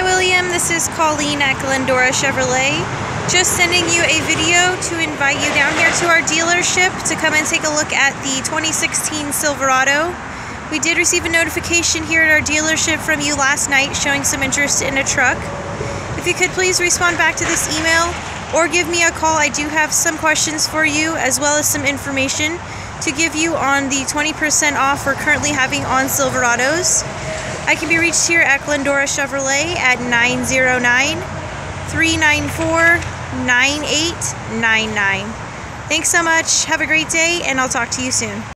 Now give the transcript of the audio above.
William, this is Colleen at Glendora Chevrolet. Just sending you a video to invite you down here to our dealership to come and take a look at the 2016 Silverado. We did receive a notification here at our dealership from you last night showing some interest in a truck. If you could please respond back to this email or give me a call. I do have some questions for you as well as some information to give you on the 20% off we're currently having on Silverados. I can be reached here at Glendora Chevrolet at 909-394-9899. Thanks so much. Have a great day, and I'll talk to you soon.